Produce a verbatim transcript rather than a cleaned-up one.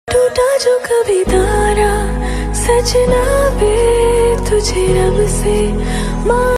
टूटा जो कभी तारा सजना पे तुझे रब से